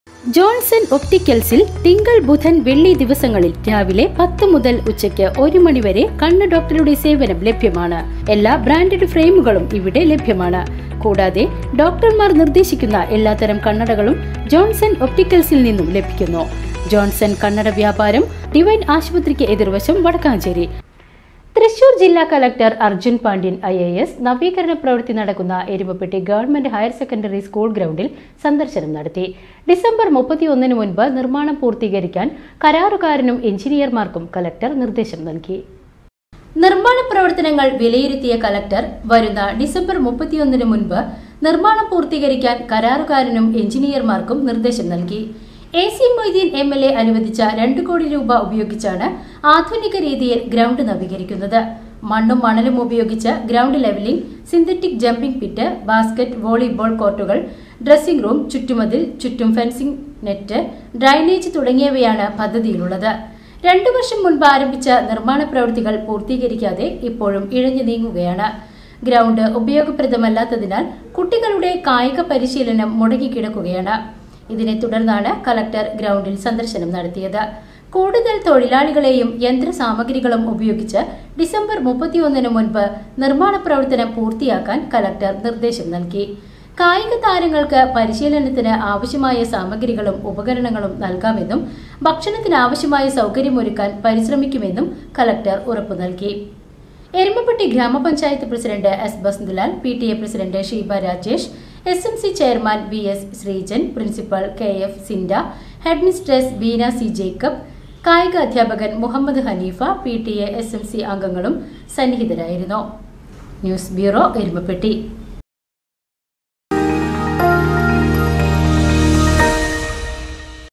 Johnson ഒപ്റ്റിക്കൽസിൽ തിങ്കൾ ബുധൻ വെള്ളി ദിവസങ്ങളിൽ രാവിലെ 10 മുതൽ ഉച്ചയ്ക്ക് 1 മണി വരെ കണ്ണ് ഡോക്ടറുടെ സേവനം ലഭ്യമാണ്. എല്ലാ ബ്രാൻഡഡ് ഫ്രെയിമുകളും ഇവിടെ ലഭ്യമാണ്. കൂടാതെ ഡോക്ടർമാർ നിർദ്ദേശിക്കുന്ന എല്ലാത്തരം കണ്ണടകളും ജോൺസൺ ഒപ്റ്റിക്കൽസിൽ നിന്നും ലഭിക്കുന്നു. ജോൺസൺ കണ്ണട വ്യാപാരം ഡിവൈൻ ആശുപത്രിക്ക് എതിർവശം വടക്കാഞ്ചേരി. തൃശൂർ ജില്ലാ കളക്ടർ അർജുൻ പാണ്ഡ്യൻ IAS നവീകരണ പ്രവൃത്തി നടക്കുന്ന Erumapetty government higher secondary school ഗ്രൗണ്ടിൽ സന്ദർശനം നടത്തി. ഡിസംബർ 31 മുൻപ് നിർമ്മാണം പൂർത്തീകരിക്കാൻ കരാറുകാരനും എഞ്ചിനീയർമാർക്കും കളക്ടർ നിർദ്ദേശം നൽകി. നിർമ്മാണ പ്രവർത്തനങ്ങൾ വിലയിരുത്തിയ കളക്ടർ വരുന്ന ഡിസംബർ 31 മുൻപ് നിർമ്മാണം പൂർത്തീകരിക്കാൻ കരാറുകാരനും എഞ്ചിനീയർമാർക്കും നിർദ്ദേശം നൽകി. AC മൊയ്തീൻ MLA അനുവദിച്ച 2 കോടി രൂപ ഉപയോഗിച്ചാണ് ആധുനിക രീതിയിൽ ഗ്രൗണ്ട് നവീകരിക്കുന്നത്. മണ്ണും മണലും ഉപയോഗിച്ച് ground levelling, synthetic jumping pit, basket, volleyball കോർട്ടുകൾ, ഡ്രസ്സിംഗ് റൂം, ചുറ്റുമതിൽ, ചുറ്റും ഫെൻസിംഗ് നെറ്റ്, ഡ്രൈനേജ് തുടങ്ങിയവയാണ് പദ്ധതിയിലുള്ളത്. 2 വർഷം മുൻപ് ആരംഭിച്ച നിർമ്മാണ പ്രവൃത്തികൾ പൂർത്തീകരിക്കാതെ ഇപ്പോഴും ഇഴഞ്ഞു നീങ്ങുകയാണ്. ഗ്രൗണ്ട് ഉപയോഗപ്രദമല്ലാത്തതിനാൽ കുട്ടികളുടെ കായിക പരിശീലനം മുടങ്ങിക്കിടക്കുകയാണ്. ഇതിനെ തുടർന്നാണ് കളക്ടർ ഗ്രൗണ്ടിൽ സന്ദർശനം നടത്തിയത്. കൂടുതൽ തൊഴിലാളികളെയും യന്ത്രസാമഗ്രികളും ഉപയോഗിച്ച് ഡിസംബർ 31 മുൻപ് നിർമ്മാണ പ്രവർത്തനം പൂർത്തിയാക്കാൻ കളക്ടർ നിർദ്ദേശം നൽകി. കായിക താരങ്ങൾക്ക് പരിശീലനത്തിന് ആവശ്യമായ സാമഗ്രികളും ഉപകരണങ്ങളും നൽകാമെന്നും ഭക്ഷണത്തിന് ആവശ്യമായ സൗകര്യമൊരുക്കാൻ പരിശ്രമിക്കുമെന്നും കളക്ടർ ഉറപ്പു നൽകി. എരുമപ്പെട്ടി ഗ്രാമപഞ്ചായത്ത് president S. Basanthulal, PTA president Sheeba Rajesh, SMC chairman VS Sreejan, principal KF Sinda, headmistress Beena C. Jacob, കായിക അധ്യാപകൻ മുഹമ്മദ് ഹനീഫ, PTA SMC അംഗങ്ങളും സന്നിഹിതരായിരുന്നു. News bureau, Erumapetty.